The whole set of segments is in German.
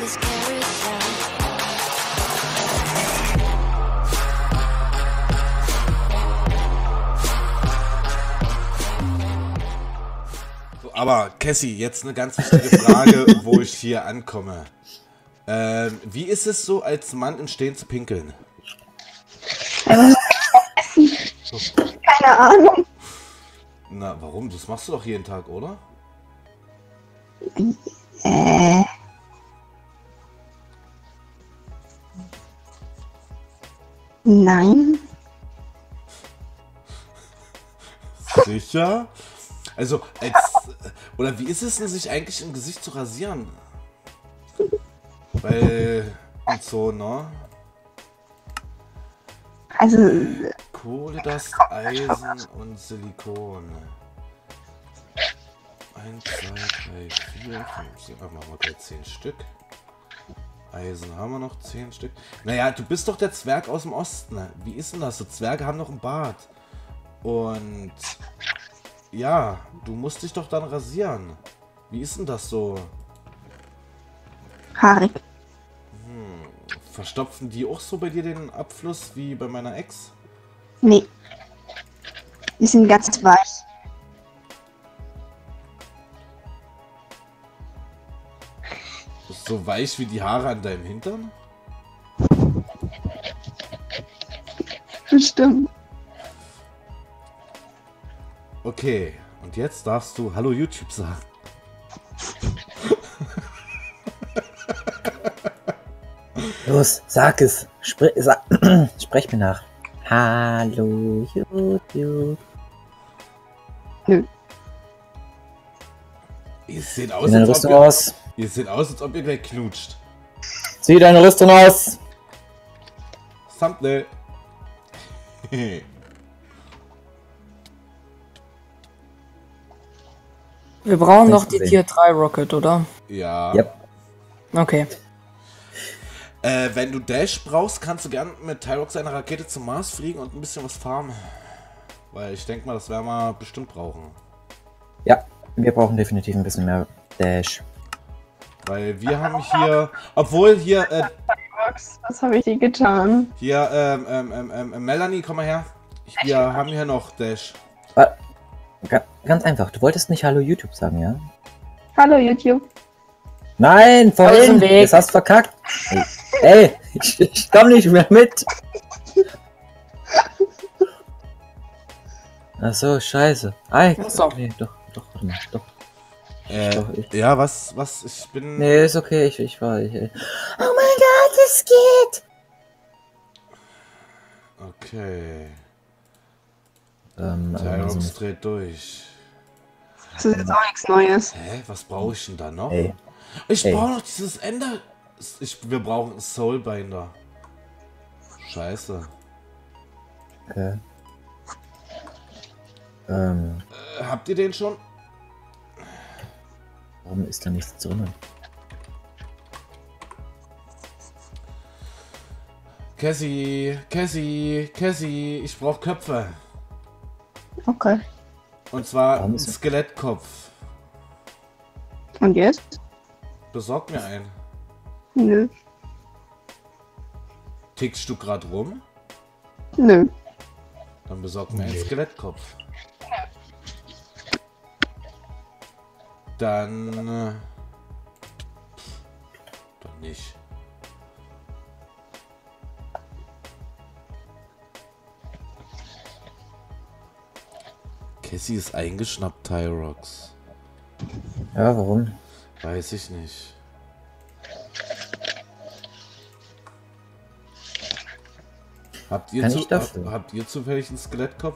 Aber Cassie, jetzt eine ganz wichtige Frage, wo ich hier ankomme. Wie ist es so, als Mann im Stehen zu pinkeln? Keine Ahnung. Na, warum? Das machst du doch jeden Tag, oder? Nein. Sicher? Also, oder wie ist es denn, sich eigentlich im Gesicht zu rasieren? Weil, und so, ne? Also, Kohle, Eisen und Silikon. 1, 2, 3, 4, 5, 6, machen wir gleich 10 Stück. Eisen haben wir noch 10 Stück. Naja, du bist doch der Zwerg aus dem Osten. Wie ist denn das? So Zwerge haben noch einen Bart. Und ja, du musst dich doch dann rasieren. Wie ist denn das so? haarig. Verstopfen die auch so bei dir den Abfluss wie bei meiner Ex? Nee. Die sind ganz weich. Ist so weich wie die Haare an deinem Hintern? Bestimmt. Okay, und jetzt darfst du Hallo YouTube sagen. Los, sag es. Sprech mir nach. Hallo YouTube. Nö. Ihr seht Zieh aus, deine als ob Rüstung ihr, aus. ihr seht aus, als ob ihr gleich knutscht. Zieh deine Rüstung aus. Thumbnail. Wir brauchen Nicht noch die gesehen. Tier 3 Rocket, oder? Ja. Yep. Okay. Wenn du Dash brauchst, kannst du gern mit Tyrox eine Rakete zum Mars fliegen und ein bisschen was farmen. Weil ich denke mal, das werden wir bestimmt brauchen. Ja, wir brauchen definitiv ein bisschen mehr Dash. Weil wir haben hier, obwohl hier, Was habe ich dir getan? Melanie, komm mal her. Wir haben hier noch Dash. Ganz einfach, du wolltest nicht Hallo YouTube sagen, ja? Hallo YouTube. Nein, Aus vorhin! dem Weg. Das hast du verkackt! Ey, ich komm nicht mehr mit! Ach so, scheiße. Ach so. Nee, doch, warte mal, doch. Ja, was, ich bin... Nee, ist okay, ich war... Oh mein Gott, es geht! Okay. Also Tyrox nicht. dreht durch. Das ist jetzt auch nichts Neues. Hä, was brauche ich denn da noch? Ey. Ich Ey. brauche noch dieses Ender... wir brauchen einen Soulbinder. Scheiße. Okay. Habt ihr den schon? Warum ist da nichts drin? Cassie, ich brauche Köpfe. Okay. Und zwar Warum ein ist er- Skelettkopf. Und jetzt? Besorg mir einen. Nö. Tickst du gerade rum? Nö. Dann besorg mir einen Skelettkopf. Dann nicht. Cassie ist eingeschnappt, Tyrox. Ja, warum? Weiß ich nicht. Habt ihr, Kann ich dafür? habt ihr zufällig einen Skelettkopf?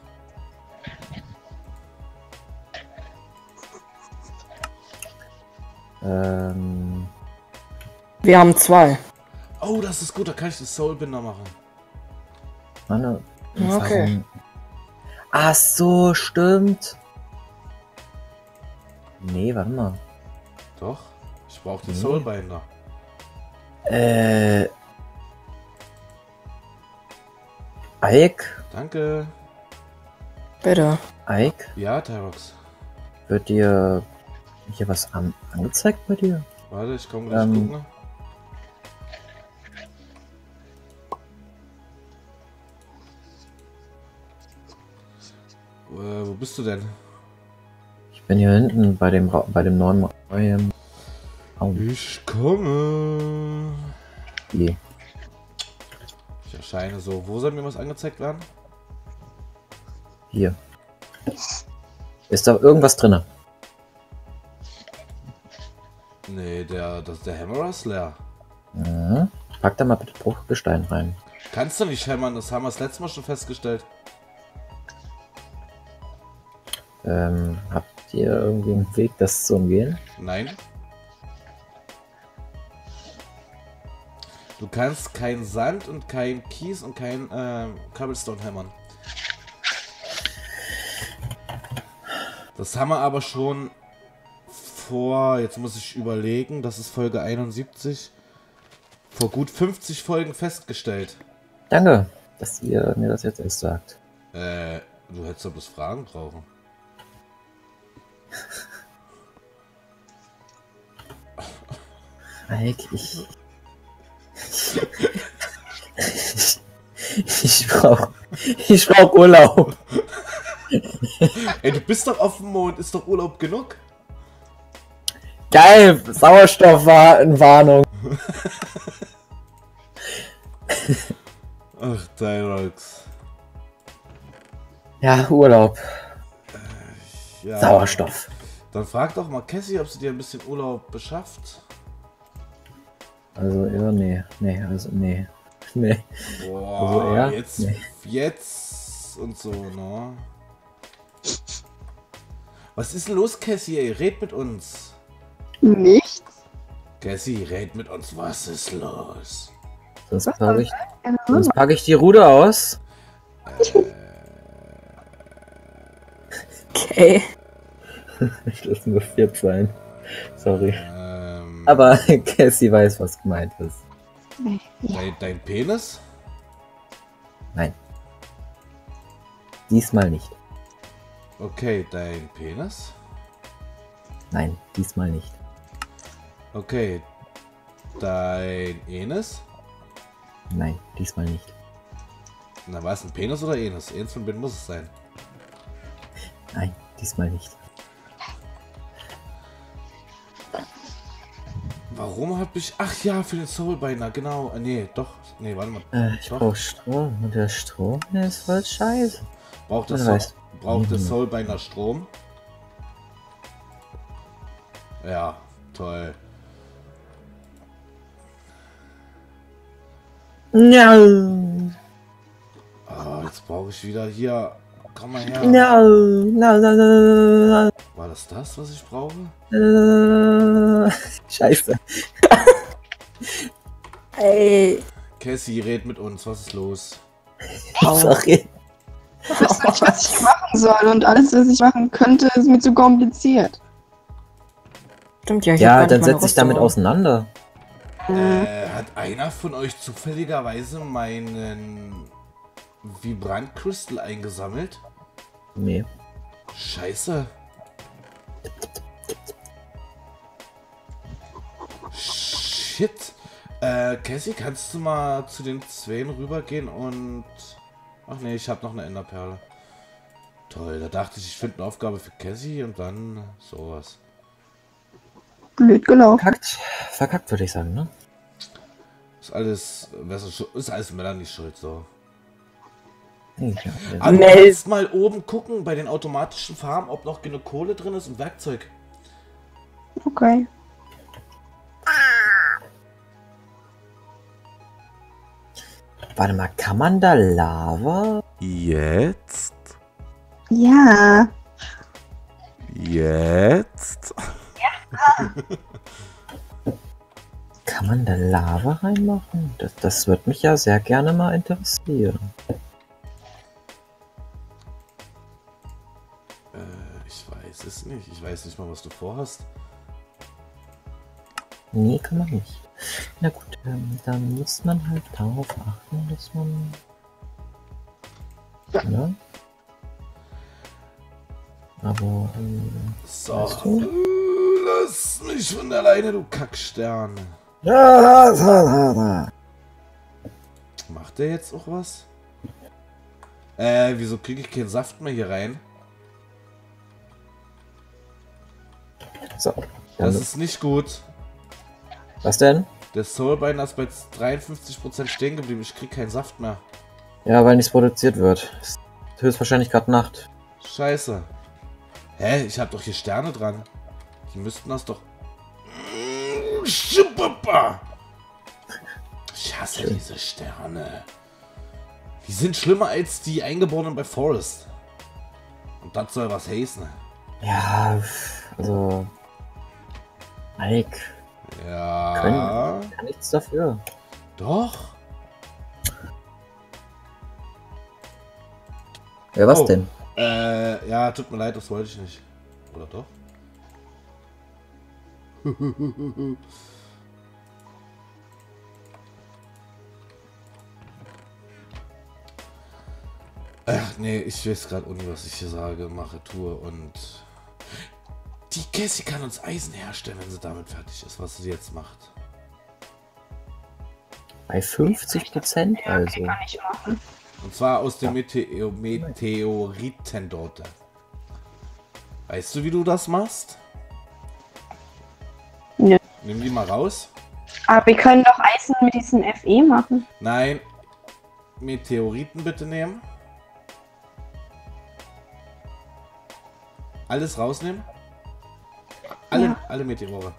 Wir haben 2. Oh, das ist gut, da kann ich den Soulbinder machen. Meine, Okay. Ach so, stimmt. Nee, warte mal. Doch, ich brauche den Nee. Soulbinder. Ike? Danke. Bitte. Ike? Ja, Tyrox. Wird dir hier was angezeigt bei dir? Warte, ich komme gleich gucken. Wo bist du denn? Ich bin hier hinten bei dem neuen Raum. Ich komme. Je. Ich erscheine so. Wo soll mir was angezeigt werden? Hier. Ist da irgendwas drin? Nee, der Hammerer ist leer. Mhm. Pack da mal bitte Bruchgestein rein. Kannst du nicht hämmern, das haben wir das letzte Mal schon festgestellt. Habt ihr irgendwie einen Weg, das zu umgehen? Nein. Du kannst kein Sand und kein Kies und kein Cobblestone hämmern. Das haben wir aber schon vor, jetzt muss ich überlegen, das ist Folge 71, vor gut 50 Folgen festgestellt. Danke, dass ihr mir das jetzt erst sagt. Du hättest doch bloß Fragen brauchen. Ike, ich brauch Urlaub. Ey, du bist doch auf dem Mond, ist doch Urlaub genug? Geil, Sauerstoffwarnung. Ach, Dyrox. Ja, Urlaub. Ja. Sauerstoff. Dann frag doch mal Cassie, ob sie dir ein bisschen Urlaub beschafft. Also, ja, nee. Boah, Also er? jetzt, Nee. jetzt und so, ne? Was ist denn los, Cassie? Ey, red mit uns. Nichts? Cassie, red mit uns. Was ist los? Sonst Was packe ich, Keine sonst Ahnung. pack ich die Ruder aus. Okay. Ich lasse nur 4 sein. Sorry. Aber Cassie weiß, was gemeint ist. Dein Penis? Nein. Diesmal nicht. Okay, dein Penis? Nein, diesmal nicht. Okay, dein Enis? Nein, diesmal nicht. Na, war es ein Penis oder Enis? Eins von beiden muss es sein. Nein, diesmal nicht. Warum hab ich... Ach ja, für den Soulbinder, genau. Nee, doch. Nee, warte mal. Ich Doch. brauche Strom. Und der Strom der ist voll scheiße. Braucht Wer das weiß. braucht der Soulbinder Strom? Ja, toll. Ja. Ah, jetzt brauche ich wieder hier... Komm mal her. War das, was ich brauche? Scheiße. Ey. Cassie, red mit uns. Was ist los? Sorry. Ich weiß nicht, was ich machen soll und alles, was ich machen könnte, ist mir zu kompliziert. Stimmt ja, ich Ja, hab gar dann nicht meine setz dich damit Rüstung. auseinander. Hat einer von euch zufälligerweise meinen Vibrant-Crystal eingesammelt? Nee. Scheiße. Shit. Cassie, kannst du mal zu den Zweien rübergehen und... Ach nee, ich habe noch eine Enderperle. Toll, da dachte ich, ich finde eine Aufgabe für Cassie und dann sowas. Blöd gelaufen. Verkackt würde ich sagen, ne? Ist alles Melanies Schuld, so. Ja, Aber du Mel- kannst mal oben gucken bei den automatischen Farmen, ob noch genug Kohle drin ist und Werkzeug. Okay. Warte mal, kann man da Lava? Jetzt? Ja. Jetzt? Kann man da Lava reinmachen? Das würde mich ja sehr gerne mal interessieren. Ich weiß es nicht. Ich weiß nicht mal, was du vorhast. Nee, kann man nicht. Na gut, dann muss man halt darauf achten, dass man... Ne? Aber, So, weißt du? Lass mich von alleine, du Kackstern. Macht der jetzt auch was? Wieso kriege ich keinen Saft mehr hier rein? So. Das ist nicht gut. Was denn? Der Soulbinder ist bei 53% stehen geblieben. Ich krieg keinen Saft mehr. Ja, weil nichts produziert wird. Ist höchstwahrscheinlich gerade Nacht. Scheiße. Hä? Ich hab doch hier Sterne dran. Die müssten das doch... Ich hasse diese Sterne. Die sind schlimmer als die Eingeborenen bei Forest. Und das soll was heißen. Ja, also... Mike, Ja. kann nichts dafür. Doch. Ja, was Oh. denn? Ja, tut mir leid, das wollte ich nicht. Oder doch? Ach nee, ich weiß gerade auch nicht, was ich hier sage, mache, tue und... Die Cassie kann uns Eisen herstellen, wenn sie damit fertig ist, was sie jetzt macht. Bei 50% Ja, also. okay, kann ich machen. Und zwar aus dem Meteoriten dort. Weißt du, wie du das machst? Nö. Nimm die mal raus. Aber wir können doch Eisen mit diesem FE machen. Nein. Meteoriten bitte nehmen. Alles rausnehmen. Alle Meteore.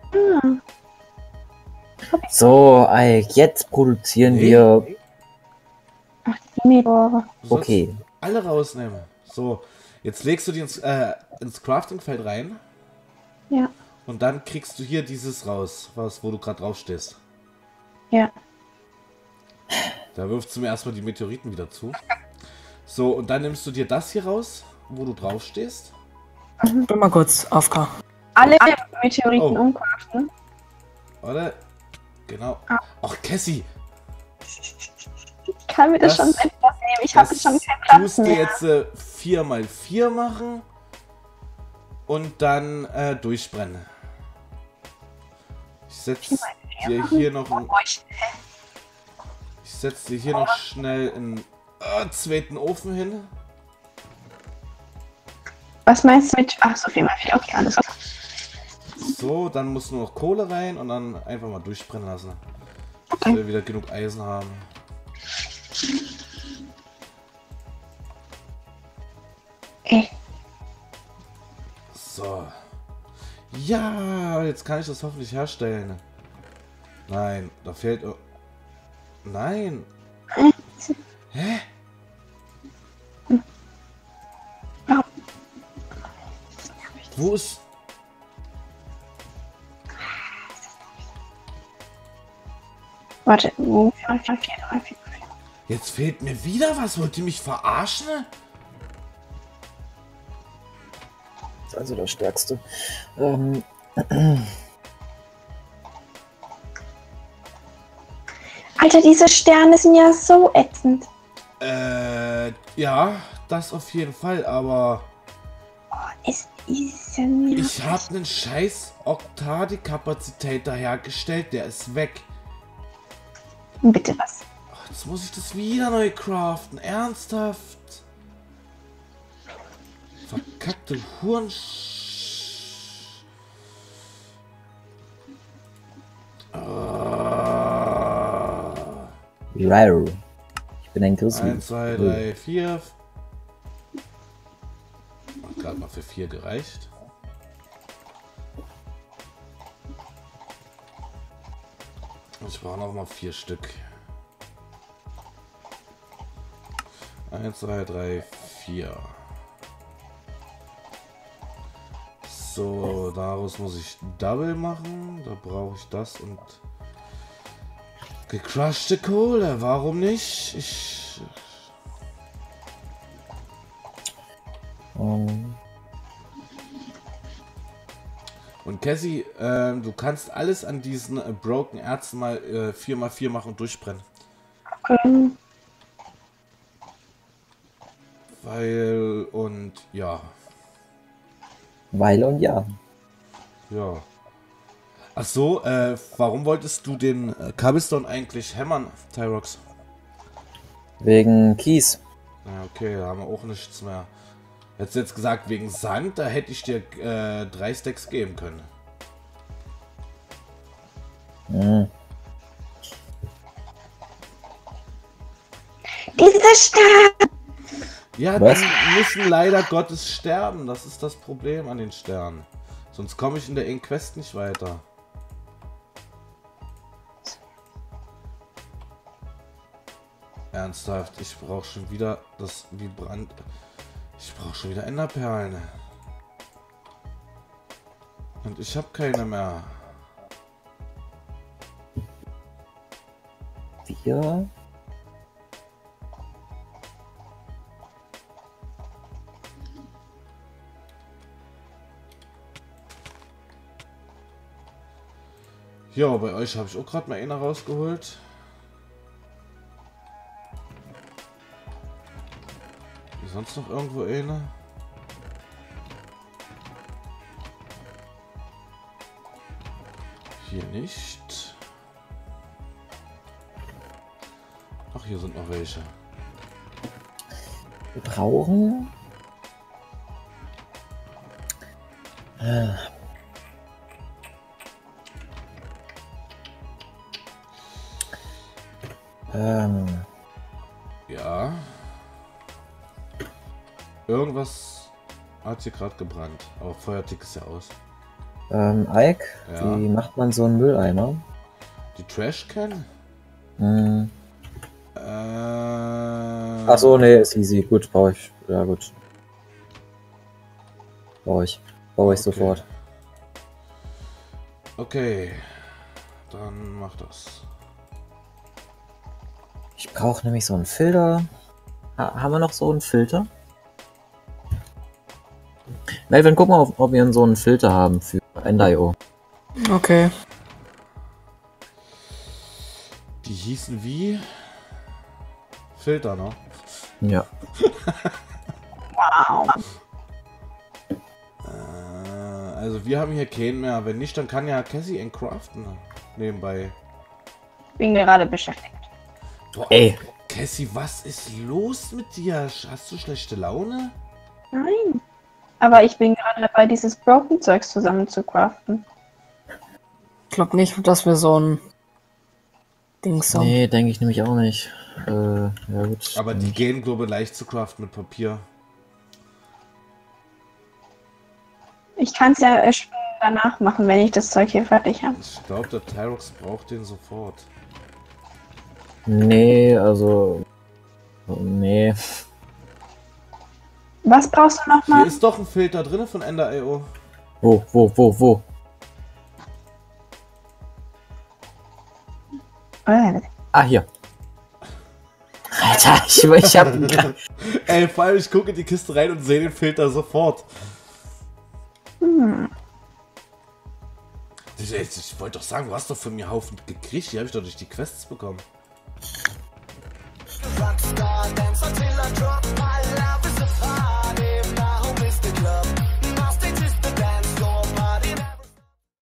So, Ike, jetzt produzieren Nee. wir... Ach, die Meteore. Du sollst Okay. alle rausnehmen. So, jetzt legst du die ins Crafting-Feld rein. Ja. Und dann kriegst du hier dieses raus, wo du gerade drauf stehst. Ja. Da wirfst du mir erstmal die Meteoriten wieder zu. So, und dann nimmst du dir das hier raus, wo du drauf stehst. Bin mal kurz AFK. Alle Meteoriten Oh. umkraften. Oder? Genau. Ach, Cassie, Ich kann mir das Das- schon etwas nehmen. Ich habe das schon keinen Platz tust du mehr. jetzt 4x4 machen und dann durchbrennen. Ich setze dir hier noch ein, ich setze dir hier noch schnell einen zweiten Ofen hin. Was meinst du mit... Ach, so viel mal viel. Okay, alles klar. So, dann muss nur noch Kohle rein und dann einfach mal durchbrennen lassen. Dass Okay. wir wieder genug Eisen haben. Okay. So. Ja, jetzt kann ich das hoffentlich herstellen. Nein, da fehlt... Nein. Hä? Wo ist... Warte. 4, 4, 4, 3, 4. Jetzt fehlt mir wieder was. Wollt ihr mich verarschen? Das ist also das Stärkste. Alter, diese Sterne sind ja so ätzend. Ja, das auf jeden Fall, aber... Es ist ja nicht. Ich habe einen scheiß Octadi-Kapazität hergestellt, der ist weg. Bitte was. Ach, jetzt muss ich das wieder neu craften. Ernsthaft? Verkackte Huren... Rar. Ich bin ein Grizzly. 1, 2, 3, 4. Hat gerade mal für 4 gereicht. Ich brauche noch mal 4 Stück. 1, 2, 3, 4. So, daraus muss ich Double machen. Da brauche ich das und gecrushte Kohle. Warum nicht? Und Cassie, du kannst alles an diesen Broken Erzen mal 4x4 machen und durchbrennen. Okay. Weil, und ja. Weil und ja. Ja. Ach so, warum wolltest du den Cobblestone eigentlich hämmern, Tyrox? Wegen Kies. Ja, okay, da haben wir auch nichts mehr. Hättest du jetzt gesagt, wegen Sand, da hätte ich dir 3 Stacks geben können. Hm. Diese Stadt! Ja, Was? die müssen leider Gottes sterben. Das ist das Problem an den Sternen. Sonst komme ich in der Quest nicht weiter. Ernsthaft, ich brauche schon wieder das Vibrant. Ich brauche schon wieder Enderperlen. Und ich habe keine mehr. Wir? Ja, bei euch habe ich auch gerade mal eine rausgeholt. Ist sonst noch irgendwo eine? Hier nicht. Ach, hier sind noch welche. Wir brauchen... Ja. Irgendwas hat hier gerade gebrannt. Aber Feuertick ist ja aus. Ike, Ja. wie macht man so einen Mülleimer? Die Trashcan? Hm. Ach Achso, nee, ist easy. Gut, baue ich. Ja, gut. Baue ich Okay. sofort. Okay. Dann mach das. Ich brauche nämlich so einen Filter. Haben wir noch so einen Filter? Melvin, guck mal, ob wir so einen Filter haben für End.io. Okay. Die hießen wie? Filter, ne? Ja. Wow. Also wir haben hier keinen mehr. Wenn nicht, dann kann ja Cassie einen craften. Nebenbei. Bin gerade beschäftigt. Boah, Ey. Cassie, was ist los mit dir? Hast du schlechte Laune? Nein. Aber ich bin gerade dabei, dieses Broken-Zeugs zusammen zu craften. Ich glaube nicht, dass wir so ein Dings haben. Nee, denke ich nämlich auch nicht. Ja gut. Aber die gehen, glaube ich, leicht zu craften mit Papier. Ich kann es ja erst danach machen, wenn ich das Zeug hier fertig habe. Ich glaube, der Tyrox braucht den sofort. Nee, also... Nee. Was brauchst du Hier nochmal? ist doch ein Filter drin von End.io. Wo? Ah, hier. Alter, ich hab... Ey, vor allem, ich gucke in die Kiste rein und sehe den Filter sofort. Ich wollte doch sagen, du hast doch von mir Haufen gekriegt. Die habe ich doch durch die Quests bekommen. Rockstar, dance until I drop my love.